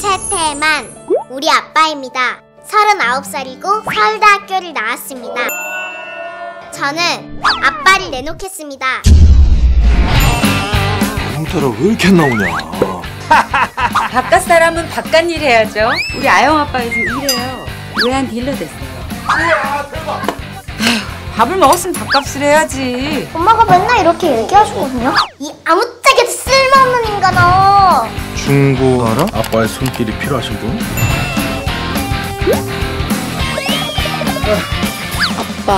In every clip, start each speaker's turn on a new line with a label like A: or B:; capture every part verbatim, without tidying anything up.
A: 최태만, 우리 아빠입니다. 서른아홉 살이고 서울대학교를 나왔습니다. 저는 아빠를 내놓겠습니다.
B: 형태라 왜 이렇게 안 나오냐?
C: 바깥 사람은 바깥 일 해야죠. 우리 아영 아빠 요즘 일해요. 외환 딜러 됐어요.
B: 우와 대박!
C: 아휴, 밥을 먹었으면 밥값을 해야지.
A: 엄마가 맨날 이렇게 얘기하시거든요. 이 아무짝에도 쓸모없는 인간아.
B: 중고 알아? 아빠의 손길이 필요하신 분?
D: 아빠,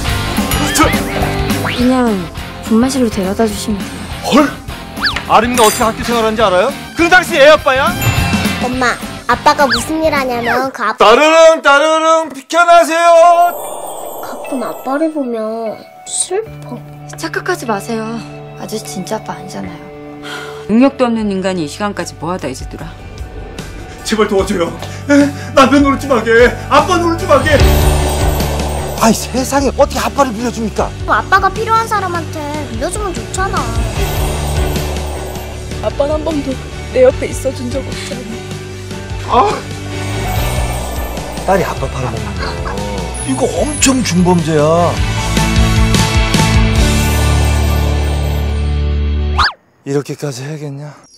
D: 그냥 분만실로 데려다 주시면 돼요.
B: 헐! 아림이가 어떻게 학교 생활하는지 알아요? 그 당시 애 아빠야?
A: 엄마, 아빠가 무슨 일 하냐면 그 아빠
B: 따르릉 따르릉 비켜나세요.
A: 가끔 아빠를 보면 슬퍼.
D: 착각하지 마세요. 아저씨 진짜 아빠 아니잖아요.
C: 능력도 없는 인간이 이 시간까지 뭐하다 이제더라.
B: 제발 도와줘요. 에? 남편 노릇 좀 하게. 아빠 노릇 좀 하게. 아이 세상에 어떻게 아빠를 빌려줍니까?
A: 아빠가 필요한 사람한테 빌려주면 좋잖아.
E: 아빠는 한 번도 내 옆에 있어준 적 없잖아.
B: 아. 딸이 아빠 팔아먹는 거 이거 엄청 중범죄야. 이렇게까지 해야겠냐?